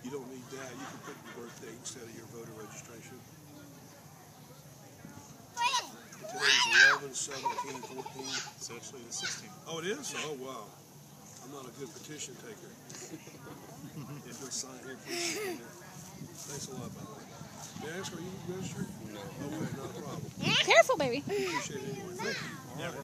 You don't need that. You can put your birthday instead of your voter registration. Today's 11, 17, 14. It's actually the 16th. Oh, it is? Oh, wow. I'm not a good petition taker. If you'll sign here, please. Thanks a lot, by the way. May I ask, are you registered? No. Okay, not a problem. Careful, baby. Appreciate it anyway. Thank you. Yeah.